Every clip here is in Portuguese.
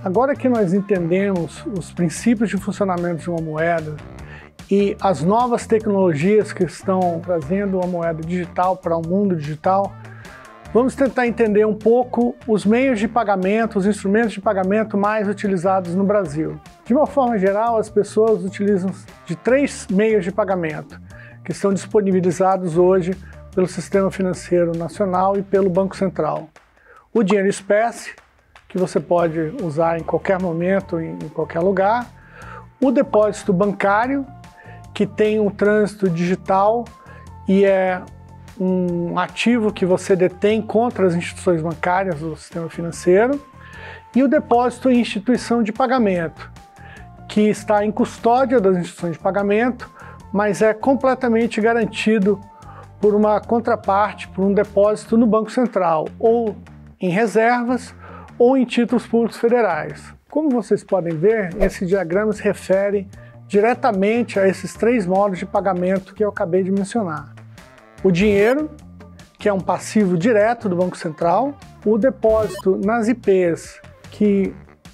Agora que nós entendemos os princípios de funcionamento de uma moeda e as novas tecnologias que estão trazendo uma moeda digital para o mundo digital, vamos tentar entender um pouco os meios de pagamento, os instrumentos de pagamento mais utilizados no Brasil. De uma forma geral, as pessoas utilizam de 3 meios de pagamento que estão disponibilizados hoje pelo Sistema Financeiro Nacional e pelo Banco Central. O dinheiro espécie, que você pode usar em qualquer momento, em qualquer lugar. O depósito bancário, que tem um trânsito digital e é um ativo que você detém contra as instituições bancárias do sistema financeiro. E o depósito em instituição de pagamento, que está em custódia das instituições de pagamento, mas é completamente garantido por uma contraparte, por um depósito no Banco Central, ou em reservas, ou em títulos públicos federais. Como vocês podem ver, esse diagrama se refere diretamente a esses 3 modos de pagamento que eu acabei de mencionar. O dinheiro, que é um passivo direto do Banco Central, o depósito nas IPs, que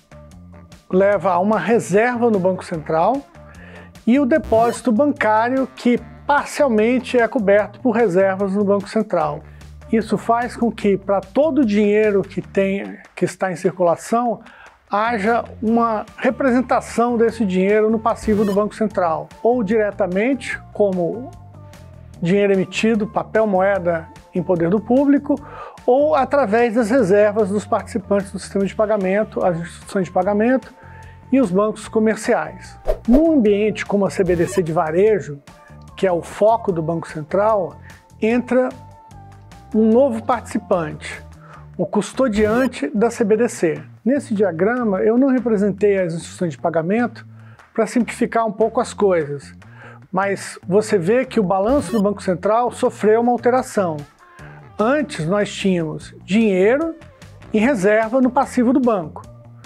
leva a uma reserva no Banco Central, e o depósito bancário, que parcialmente é coberto por reservas no Banco Central. Isso faz com que, para todo o dinheiro que está em circulação, haja uma representação desse dinheiro no passivo do Banco Central, ou diretamente, como dinheiro emitido, papel moeda em poder do público, ou através das reservas dos participantes do sistema de pagamento, as instituições de pagamento e os bancos comerciais. Num ambiente como a CBDC de varejo, que é o foco do Banco Central, entra um novo participante, o custodiante da CBDC. Nesse diagrama, eu não representei as instituições de pagamento para simplificar um pouco as coisas, mas você vê que o balanço do Banco Central sofreu uma alteração. Antes nós tínhamos dinheiro e reserva no passivo do banco.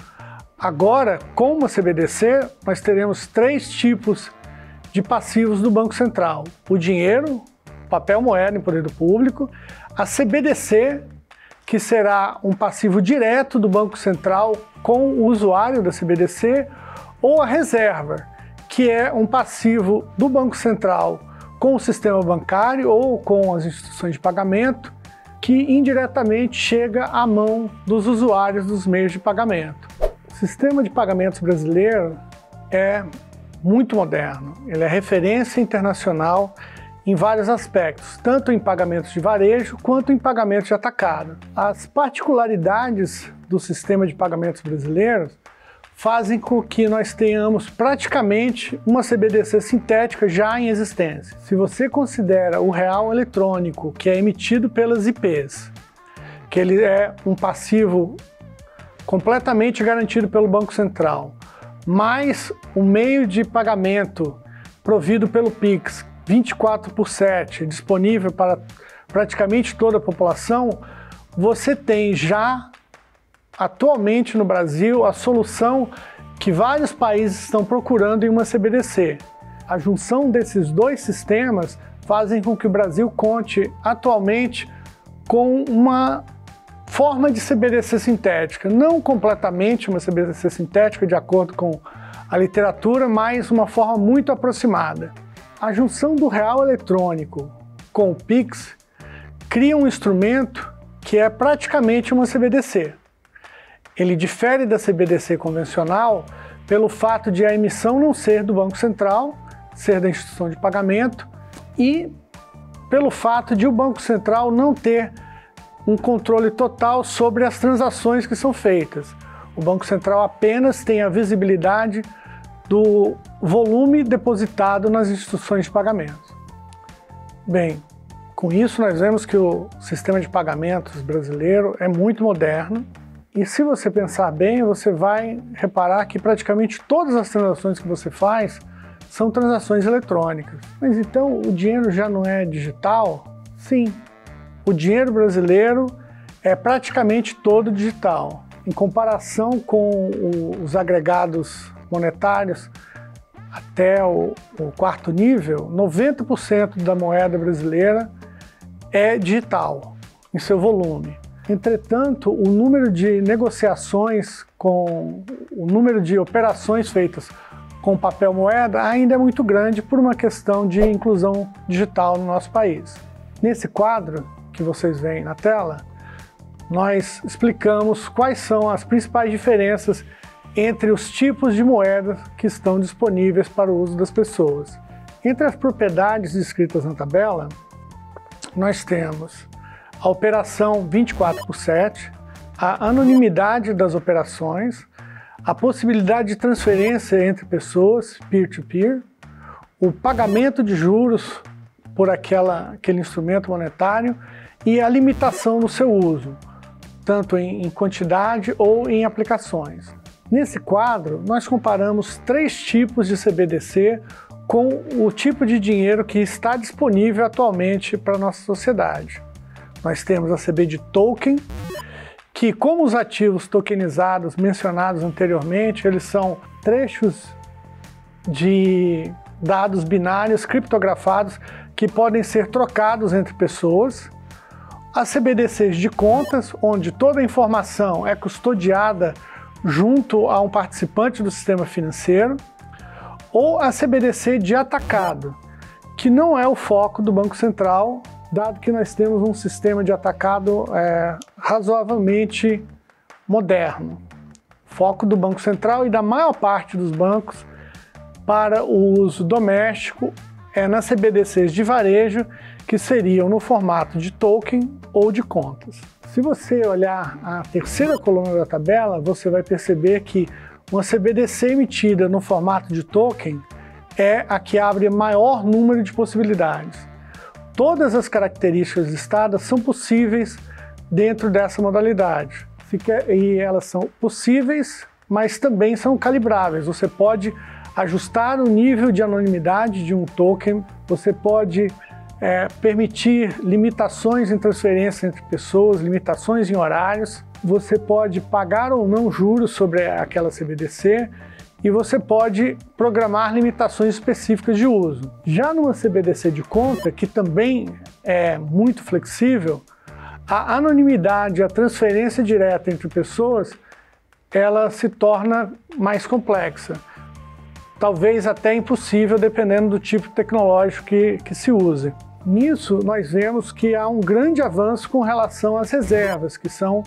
Agora, com uma CBDC, nós teremos 3 tipos de passivos do Banco Central: o dinheiro, papel moeda em poder do público, a CBDC, que será um passivo direto do Banco Central com o usuário da CBDC, ou a reserva, que é um passivo do Banco Central com o sistema bancário ou com as instituições de pagamento, que indiretamente chega à mão dos usuários dos meios de pagamento. O sistema de pagamentos brasileiro é muito moderno, ele é referência internacional em vários aspectos, tanto em pagamentos de varejo quanto em pagamentos de atacado. As particularidades do sistema de pagamentos brasileiros fazem com que nós tenhamos praticamente uma CBDC sintética já em existência. Se você considera o real eletrônico, que é emitido pelas IPs, que ele é um passivo completamente garantido pelo Banco Central, mais o meio de pagamento provido pelo Pix, 24/7, disponível para praticamente toda a população, você tem já atualmente no Brasil a solução que vários países estão procurando em uma CBDC. A junção desses 2 sistemas fazem com que o Brasil conte atualmente com uma forma de CBDC sintética, não completamente uma CBDC sintética de acordo com a literatura, mas uma forma muito aproximada. A junção do real eletrônico com o Pix cria um instrumento que é praticamente uma CBDC. Ele difere da CBDC convencional pelo fato de a emissão não ser do Banco Central, ser da instituição de pagamento, e pelo fato de o Banco Central não ter um controle total sobre as transações que são feitas. O Banco Central apenas tem a visibilidade do volume depositado nas instituições de pagamento. Bem, com isso nós vemos que o sistema de pagamentos brasileiro é muito moderno, e se você pensar bem, você vai reparar que praticamente todas as transações que você faz são transações eletrônicas. Mas então o dinheiro já não é digital? Sim, o dinheiro brasileiro é praticamente todo digital. Em comparação com os agregados monetários até o 4º nível, 90% da moeda brasileira é digital em seu volume. Entretanto, o número de negociações o número de operações feitas com papel moeda ainda é muito grande por uma questão de inclusão digital no nosso país. Nesse quadro que vocês veem na tela, nós explicamos quais são as principais diferenças entre os tipos de moedas que estão disponíveis para o uso das pessoas. Entre as propriedades descritas na tabela, nós temos a operação 24/7, a anonimidade das operações, a possibilidade de transferência entre pessoas, peer-to-peer, o pagamento de juros por aquele instrumento monetário e a limitação no seu uso, tanto em quantidade ou em aplicações. Nesse quadro, nós comparamos 3 tipos de CBDC com o tipo de dinheiro que está disponível atualmente para a nossa sociedade. Nós temos a CBD Token, que, como os ativos tokenizados mencionados anteriormente, eles são trechos de dados binários criptografados que podem ser trocados entre pessoas. As CBDCs de contas, onde toda a informação é custodiada junto a um participante do sistema financeiro, ou a CBDC de atacado, que não é o foco do Banco Central, dado que nós temos um sistema de atacado razoavelmente moderno. Foco do Banco Central e da maior parte dos bancos para o uso doméstico é nas CBDCs de varejo, que seriam no formato de token ou de contas. Se você olhar a terceira coluna da tabela, você vai perceber que uma CBDC emitida no formato de token é a que abre maior número de possibilidades. Todas as características listadas são possíveis dentro dessa modalidade. E elas são possíveis, mas também são calibráveis. Você pode ajustar o nível de anonimidade de um token, você pode permitir limitações em transferência entre pessoas, limitações em horários, você pode pagar ou não juros sobre aquela CBDC, e você pode programar limitações específicas de uso. Já numa CBDC de conta, que também é muito flexível, a anonimidade, a transferência direta entre pessoas, ela se torna mais complexa. Talvez até impossível, dependendo do tipo tecnológico que se use. Nisso, nós vemos que há um grande avanço com relação às reservas, que são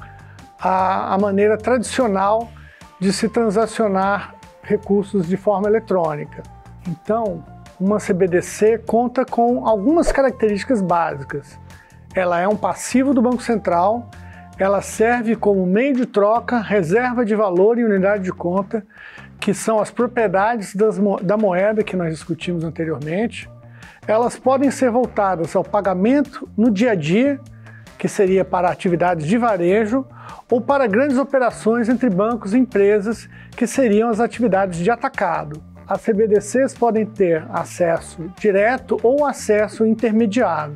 a maneira tradicional de se transacionar recursos de forma eletrônica. Então, uma CBDC conta com algumas características básicas. Ela é um passivo do Banco Central, ela serve como meio de troca, reserva de valor e unidade de conta, que são as propriedades da moeda que nós discutimos anteriormente. Elas podem ser voltadas ao pagamento no dia a dia, que seria para atividades de varejo, ou para grandes operações entre bancos e empresas, que seriam as atividades de atacado. As CBDCs podem ter acesso direto ou acesso intermediado.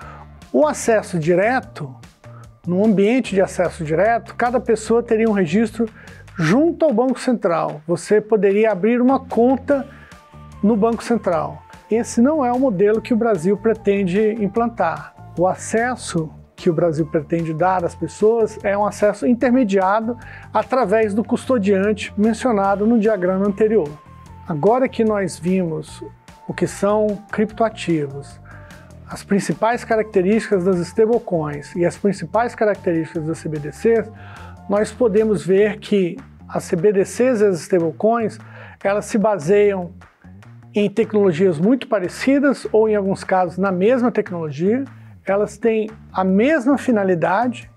O acesso direto, no ambiente de acesso direto, cada pessoa teria um registro junto ao Banco Central. Você poderia abrir uma conta no Banco Central. Esse não é o modelo que o Brasil pretende implantar. O acesso que o Brasil pretende dar às pessoas é um acesso intermediado através do custodiante mencionado no diagrama anterior. Agora que nós vimos o que são criptoativos, as principais características das stablecoins e as principais características das CBDCs, nós podemos ver que as CBDCs e as stablecoins, elas se baseiam em tecnologias muito parecidas ou, em alguns casos, na mesma tecnologia. Elas têm a mesma finalidade,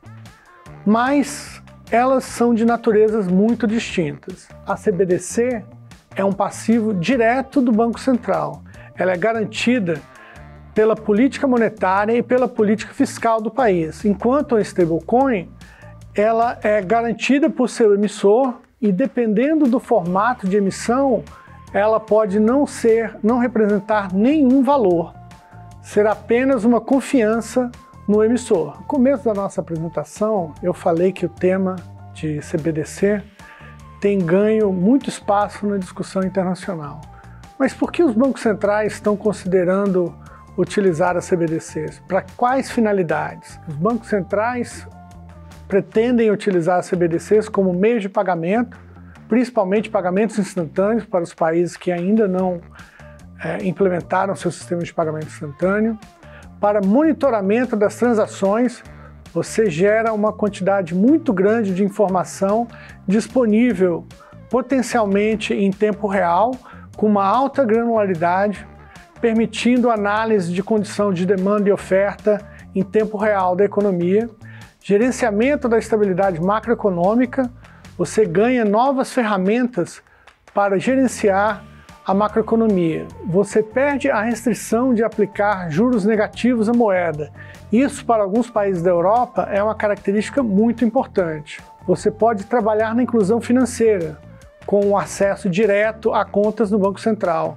mas elas são de naturezas muito distintas. A CBDC é um passivo direto do Banco Central. Ela é garantida pela política monetária e pela política fiscal do país, enquanto a stablecoin ela é garantida por seu emissor e, dependendo do formato de emissão, ela pode não representar nenhum valor, ser apenas uma confiança no emissor. No começo da nossa apresentação, eu falei que o tema de CBDC tem ganho muito espaço na discussão internacional. Mas por que os bancos centrais estão considerando utilizar as CBDCs? Para quais finalidades? Os bancos centrais pretendem utilizar as CBDCs como meio de pagamento, principalmente pagamentos instantâneos para os países que ainda não implementaram seu sistema de pagamento instantâneo. Para monitoramento das transações, você gera uma quantidade muito grande de informação disponível potencialmente em tempo real, com uma alta granularidade, permitindo análise de condição de demanda e oferta em tempo real da economia, gerenciamento da estabilidade macroeconômica. Você ganha novas ferramentas para gerenciar a macroeconomia. Você perde a restrição de aplicar juros negativos à moeda. Isso, para alguns países da Europa, é uma característica muito importante. Você pode trabalhar na inclusão financeira, com o acesso direto a contas no Banco Central.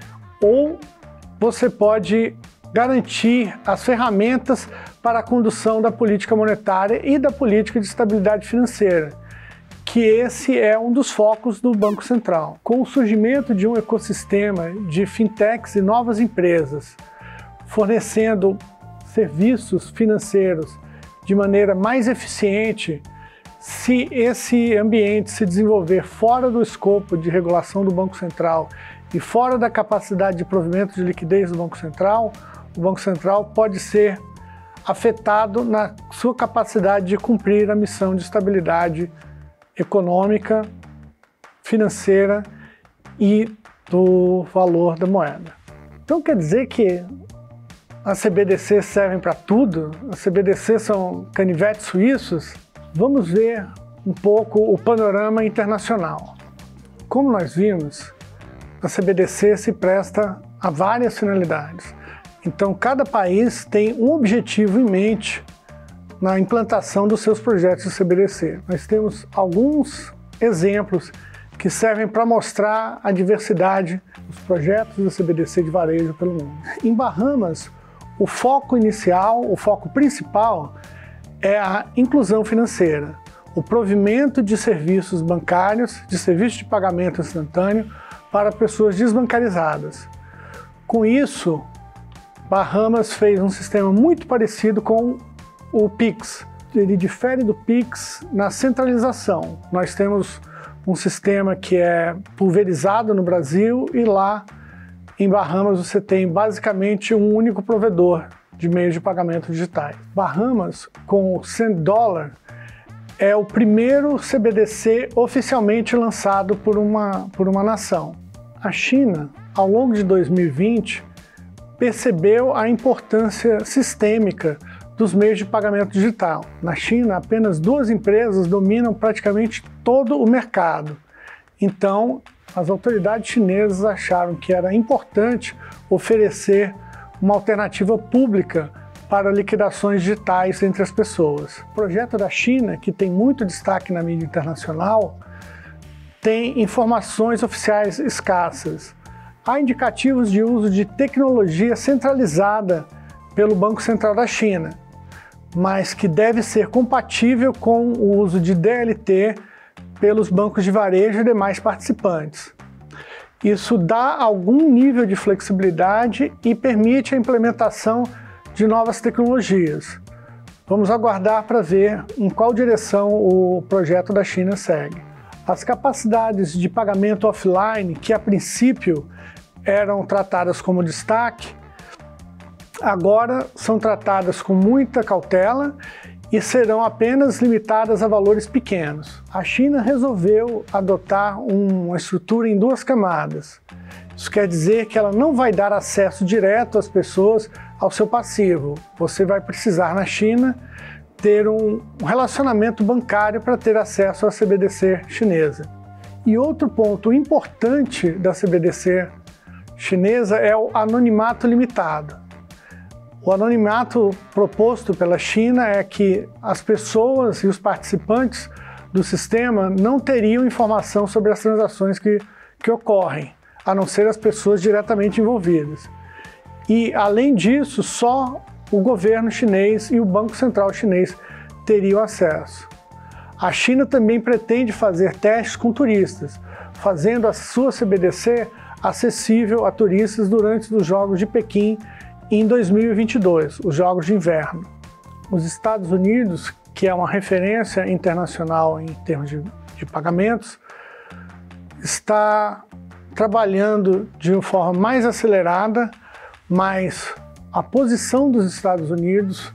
Ou você pode garantir as ferramentas para a condução da política monetária e da política de estabilidade financeira, que esse é um dos focos do Banco Central. Com o surgimento de um ecossistema de fintechs e novas empresas fornecendo serviços financeiros de maneira mais eficiente, se esse ambiente se desenvolver fora do escopo de regulação do Banco Central e fora da capacidade de provimento de liquidez do Banco Central, o Banco Central pode ser afetado na sua capacidade de cumprir a missão de estabilidade econômica, financeira e do valor da moeda. Então quer dizer que as CBDCs servem para tudo? As CBDCs são canivetes suíços? Vamos ver um pouco o panorama internacional. Como nós vimos, a CBDC se presta a várias finalidades. Então cada país tem um objetivo em mente na implantação dos seus projetos de CBDC. Nós temos alguns exemplos que servem para mostrar a diversidade dos projetos da CBDC de varejo pelo mundo. Em Bahamas, o foco inicial, o foco principal é a inclusão financeira, o provimento de serviços bancários, de serviços de pagamento instantâneo para pessoas desbancarizadas. Com isso, Bahamas fez um sistema muito parecido com o Pix. Ele difere do Pix na centralização. Nós temos um sistema que é pulverizado no Brasil e lá em Bahamas você tem basicamente um único provedor de meios de pagamento digitais. Bahamas, com o $100, é o primeiro CBDC oficialmente lançado por uma nação. A China, ao longo de 2020, percebeu a importância sistêmica dos meios de pagamento digital. Na China, apenas 2 empresas dominam praticamente todo o mercado. Então, as autoridades chinesas acharam que era importante oferecer uma alternativa pública para liquidações digitais entre as pessoas. O projeto da China, que tem muito destaque na mídia internacional, tem informações oficiais escassas. Há indicativos de uso de tecnologia centralizada pelo Banco Central da China, mas que deve ser compatível com o uso de DLT pelos bancos de varejo e demais participantes. Isso dá algum nível de flexibilidade e permite a implementação de novas tecnologias. Vamos aguardar para ver em qual direção o projeto da China segue. As capacidades de pagamento offline, que a princípio eram tratadas como destaque, agora são tratadas com muita cautela e serão apenas limitadas a valores pequenos. A China resolveu adotar uma estrutura em 2 camadas. Isso quer dizer que ela não vai dar acesso direto às pessoas ao seu passivo. Você vai precisar, na China, ter um relacionamento bancário para ter acesso à CBDC chinesa. E outro ponto importante da CBDC chinesa é o anonimato limitado. O anonimato proposto pela China é que as pessoas e os participantes do sistema não teriam informação sobre as transações que ocorrem, a não ser as pessoas diretamente envolvidas. E, além disso, só o governo chinês e o Banco Central chinês teriam acesso. A China também pretende fazer testes com turistas, fazendo a sua CBDC acessível a turistas durante os Jogos de Pequim em 2022, os Jogos de Inverno. Os Estados Unidos que é uma referência internacional em termos de pagamentos, está trabalhando de uma forma mais acelerada, mas a posição dos Estados Unidos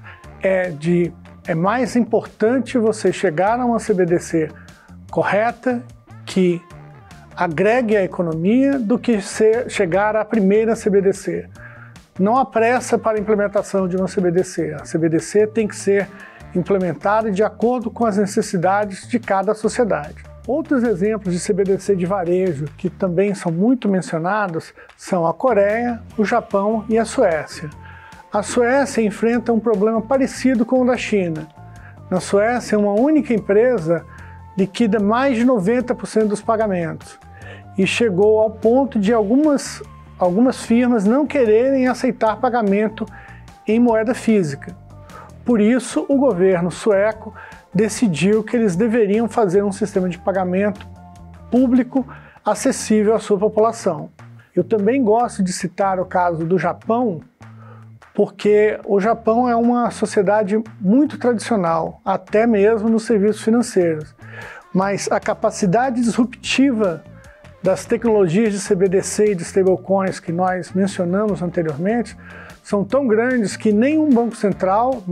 é mais importante você chegar a uma CBDC correta, que agregue a economia, do que chegar à primeira CBDC. Não há pressa para a implementação de uma CBDC. A CBDC tem que ser implementada de acordo com as necessidades de cada sociedade. Outros exemplos de CBDC de varejo que também são muito mencionados são a Coreia, o Japão e a Suécia. A Suécia enfrenta um problema parecido com o da China. Na Suécia, uma única empresa liquida mais de 90% dos pagamentos e chegou ao ponto de algumas firmas não quererem aceitar pagamento em moeda física. Por isso, o governo sueco decidiu que eles deveriam fazer um sistema de pagamento público acessível à sua população. Eu também gosto de citar o caso do Japão, porque o Japão é uma sociedade muito tradicional, até mesmo nos serviços financeiros, mas a capacidade disruptiva das tecnologias de CBDC e de stablecoins que nós mencionamos anteriormente são tão grandes que nenhum banco central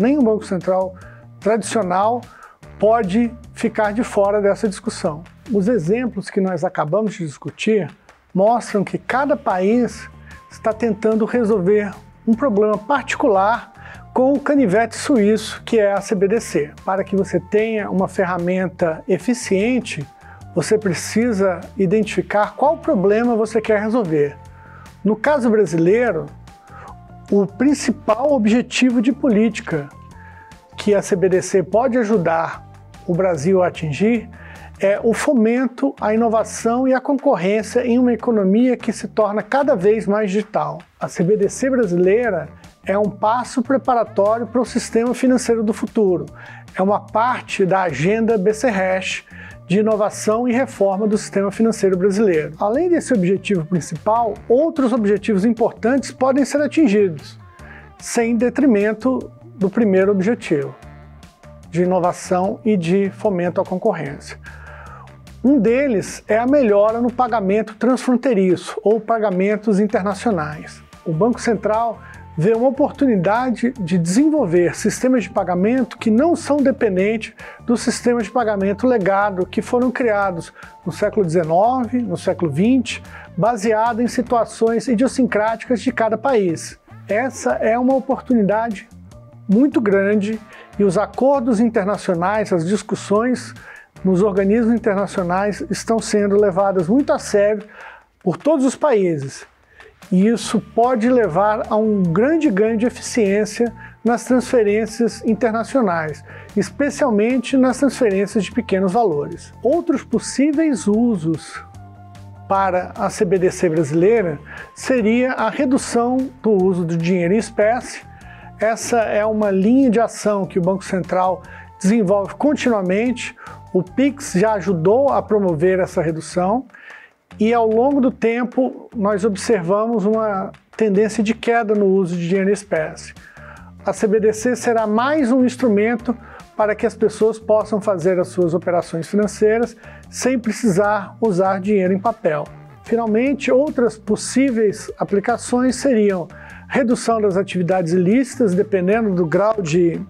tradicional pode ficar de fora dessa discussão. Os exemplos que nós acabamos de discutir mostram que cada país está tentando resolver um problema particular com o canivete suíço, que é a CBDC. Para que você tenha uma ferramenta eficiente, você precisa identificar qual problema você quer resolver. No caso brasileiro, o principal objetivo de política que a CBDC pode ajudar o Brasil a atingir é o fomento à inovação e à concorrência em uma economia que se torna cada vez mais digital. A CBDC brasileira é um passo preparatório para o sistema financeiro do futuro. É uma parte da agenda BC-Hash de inovação e reforma do sistema financeiro brasileiro. Além desse objetivo principal, outros objetivos importantes podem ser atingidos, sem detrimento do primeiro objetivo, de inovação e de fomento à concorrência. Um deles é a melhora no pagamento transfronteiriço ou pagamentos internacionais. O Banco Central vê uma oportunidade de desenvolver sistemas de pagamento que não são dependentes dos sistemas de pagamento legado que foram criados no século XIX, no século XX, baseado em situações idiosincráticas de cada país. Essa é uma oportunidade muito grande e os acordos internacionais, as discussões nos organismos internacionais estão sendo levadas muito a sério por todos os países. E isso pode levar a um grande ganho de eficiência nas transferências internacionais, especialmente nas transferências de pequenos valores. Outros possíveis usos para a CBDC brasileira seria a redução do uso do dinheiro em espécie. Essa é uma linha de ação que o Banco Central desenvolve continuamente. O Pix já ajudou a promover essa redução e ao longo do tempo nós observamos uma tendência de queda no uso de dinheiro em espécie. A CBDC será mais um instrumento para que as pessoas possam fazer as suas operações financeiras sem precisar usar dinheiro em papel. Finalmente, outras possíveis aplicações seriam redução das atividades ilícitas, dependendo do grau de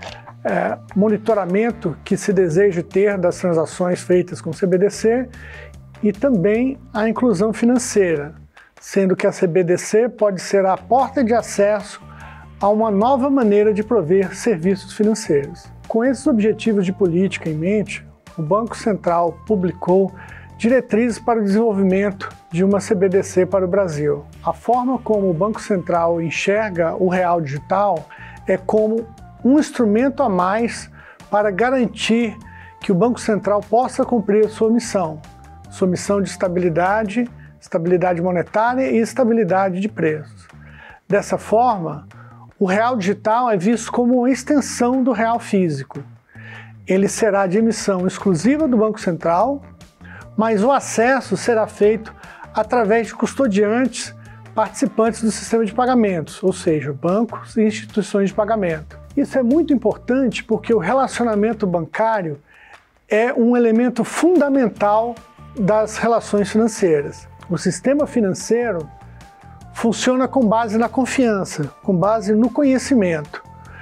monitoramento que se deseja ter das transações feitas com CBDC, e também a inclusão financeira, sendo que a CBDC pode ser a porta de acesso a uma nova maneira de prover serviços financeiros. Com esses objetivos de política em mente, o Banco Central publicou diretrizes para o desenvolvimento de uma CBDC para o Brasil. A forma como o Banco Central enxerga o real digital é como um instrumento a mais para garantir que o Banco Central possa cumprir sua missão de estabilidade monetária e estabilidade de preços. Dessa forma, o real digital é visto como uma extensão do real físico. Ele será de emissão exclusiva do Banco Central, mas o acesso será feito através de custodiantes participantes do sistema de pagamentos, ou seja, bancos e instituições de pagamento. Isso é muito importante porque o relacionamento bancário é um elemento fundamental das relações financeiras. O sistema financeiro funciona com base na confiança, com base no conhecimento.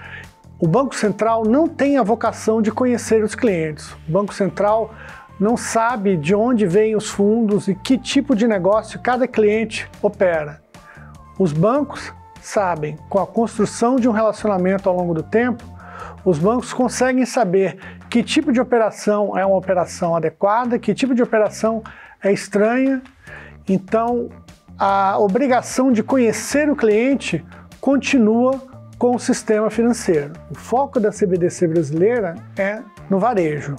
O Banco Central não tem a vocação de conhecer os clientes. O Banco Central não sabe de onde vêm os fundos e que tipo de negócio cada cliente opera. Os bancos sabem, com a construção de um relacionamento ao longo do tempo, os bancos conseguem saber que tipo de operação é uma operação adequada, que tipo de operação é estranha. Então, a obrigação de conhecer o cliente continua com o sistema financeiro. O foco da CBDC brasileira é no varejo.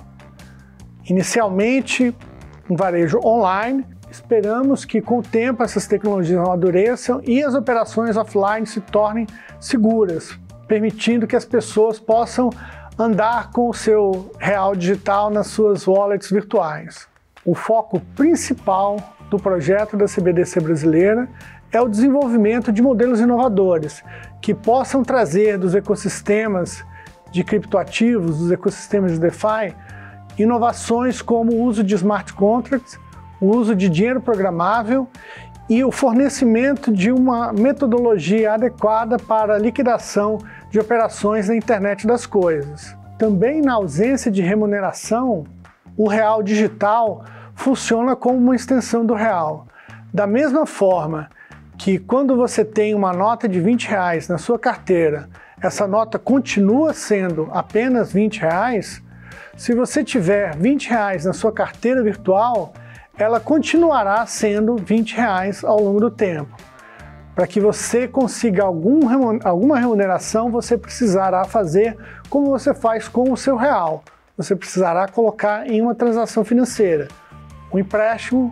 Inicialmente, um varejo online. Esperamos que com o tempo essas tecnologias amadureçam e as operações offline se tornem seguras, permitindo que as pessoas possam andar com o seu real digital nas suas wallets virtuais. O foco principal do projeto da CBDC brasileira é o desenvolvimento de modelos inovadores que possam trazer dos ecossistemas de criptoativos, dos ecossistemas de DeFi, inovações como o uso de smart contracts, o uso de dinheiro programável e o fornecimento de uma metodologia adequada para a liquidação de operações na internet das coisas. Também na ausência de remuneração, o real digital funciona como uma extensão do real. Da mesma forma que quando você tem uma nota de R$20 na sua carteira, essa nota continua sendo apenas R$20, se você tiver R$20 na sua carteira virtual, ela continuará sendo R$20 ao longo do tempo. Para que você consiga alguma remuneração, você precisará fazer como você faz com o seu real. Você precisará colocar em uma transação financeira, um empréstimo,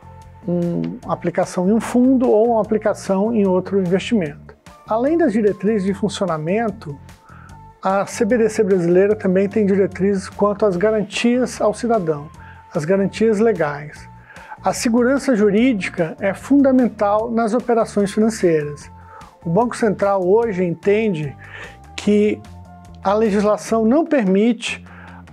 uma aplicação em um fundo ou uma aplicação em outro investimento. Além das diretrizes de funcionamento, a CBDC brasileira também tem diretrizes quanto às garantias ao cidadão, as garantias legais. A segurança jurídica é fundamental nas operações financeiras. O Banco Central hoje entende que a legislação não permite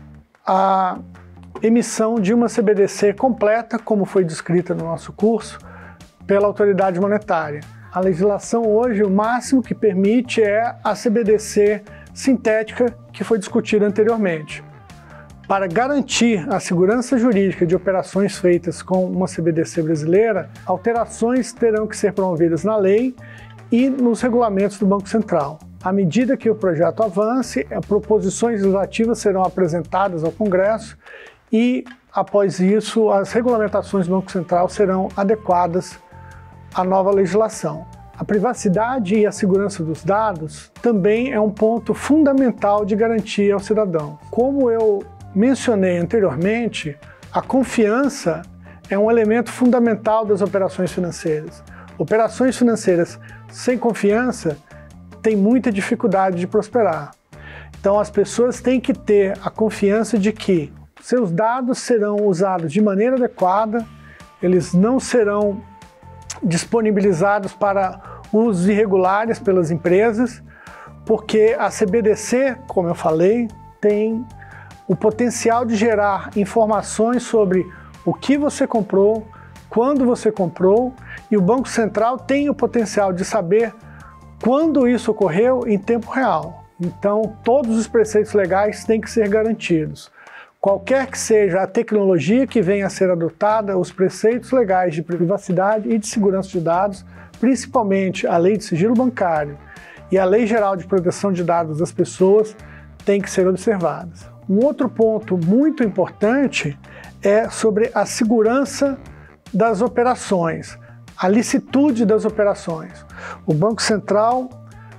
a emissão de uma CBDC completa, como foi descrita no nosso curso, pela autoridade monetária. A legislação hoje, o máximo que permite é a CBDC sintética que foi discutida anteriormente. Para garantir a segurança jurídica de operações feitas com uma CBDC brasileira, alterações terão que ser promovidas na lei e nos regulamentos do Banco Central. À medida que o projeto avance, proposições legislativas serão apresentadas ao Congresso e, após isso, as regulamentações do Banco Central serão adequadas à nova legislação. A privacidade e a segurança dos dados também é um ponto fundamental de garantia ao cidadão. Como eu mencionei anteriormente, a confiança é um elemento fundamental das operações financeiras. Operações financeiras sem confiança têm muita dificuldade de prosperar. Então as pessoas têm que ter a confiança de que seus dados serão usados de maneira adequada, eles não serão disponibilizados para usos irregulares pelas empresas, porque a CBDC, como eu falei, tem o potencial de gerar informações sobre o que você comprou, quando você comprou, e o Banco Central tem o potencial de saber quando isso ocorreu em tempo real. Então, todos os preceitos legais têm que ser garantidos. Qualquer que seja a tecnologia que venha a ser adotada, os preceitos legais de privacidade e de segurança de dados, principalmente a Lei de Sigilo Bancário e a Lei Geral de Proteção de Dados das Pessoas, têm que ser observadas. Um outro ponto muito importante é sobre a segurança das operações, a licitude das operações. O Banco Central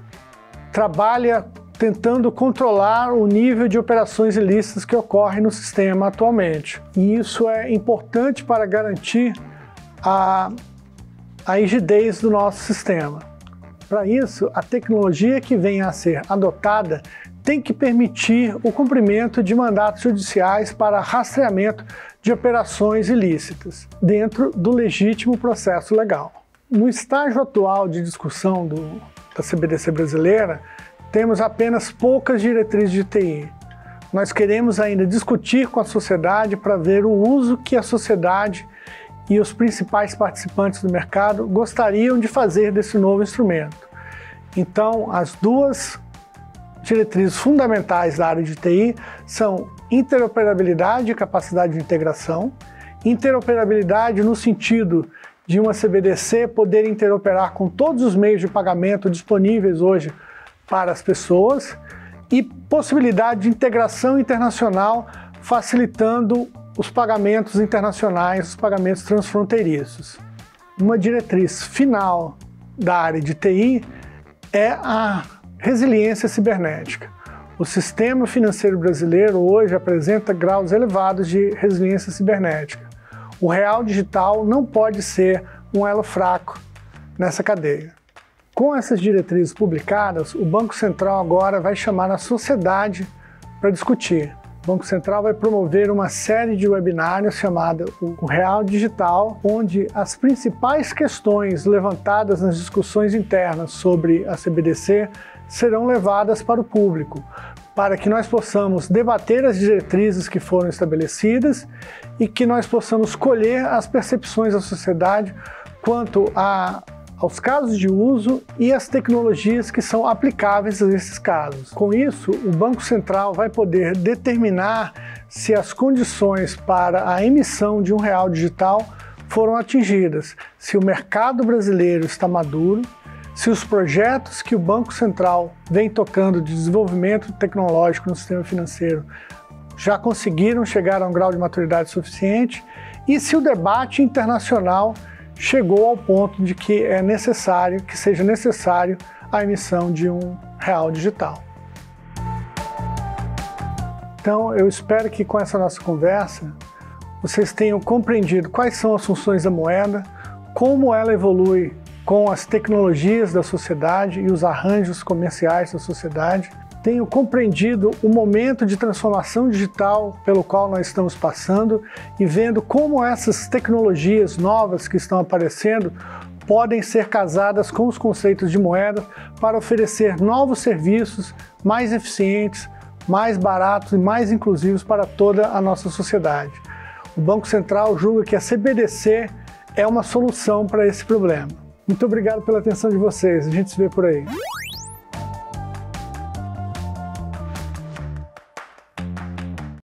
trabalha tentando controlar o nível de operações ilícitas que ocorrem no sistema atualmente. E isso é importante para garantir a rigidez do nosso sistema. Para isso, a tecnologia que venha a ser adotada tem que permitir o cumprimento de mandatos judiciais para rastreamento de operações ilícitas, dentro do legítimo processo legal. No estágio atual de discussão da CBDC brasileira, temos apenas poucas diretrizes de TI. Nós queremos ainda discutir com a sociedade para ver o uso que a sociedade e os principais participantes do mercado gostariam de fazer desse novo instrumento. Então, as duas diretrizes fundamentais da área de TI são interoperabilidade e capacidade de integração. Interoperabilidade no sentido de uma CBDC poder interoperar com todos os meios de pagamento disponíveis hoje para as pessoas, e possibilidade de integração internacional, facilitando os pagamentos internacionais, os pagamentos transfronteiriços. Uma diretriz final da área de TI é a resiliência cibernética. O sistema financeiro brasileiro hoje apresenta graus elevados de resiliência cibernética. O real digital não pode ser um elo fraco nessa cadeia. Com essas diretrizes publicadas, o Banco Central agora vai chamar a sociedade para discutir. O Banco Central vai promover uma série de webinários chamada o Real Digital, onde as principais questões levantadas nas discussões internas sobre a CBDC serão levadas para o público, para que nós possamos debater as diretrizes que foram estabelecidas e que nós possamos colher as percepções da sociedade quanto aos casos de uso e as tecnologias que são aplicáveis a esses casos. Com isso, o Banco Central vai poder determinar se as condições para a emissão de um real digital foram atingidas, se o mercado brasileiro está maduro, se os projetos que o Banco Central vem tocando de desenvolvimento tecnológico no sistema financeiro já conseguiram chegar a um grau de maturidade suficiente e se o debate internacional chegou ao ponto de que seja necessário a emissão de um real digital. Então, eu espero que com essa nossa conversa vocês tenham compreendido quais são as funções da moeda, como ela evolui com as tecnologias da sociedade e os arranjos comerciais da sociedade, tenham compreendido o momento de transformação digital pelo qual nós estamos passando e vendo como essas tecnologias novas que estão aparecendo podem ser casadas com os conceitos de moeda para oferecer novos serviços mais eficientes, mais baratos e mais inclusivos para toda a nossa sociedade. O Banco Central julga que a CBDC é uma solução para esse problema. Muito obrigado pela atenção de vocês, a gente se vê por aí.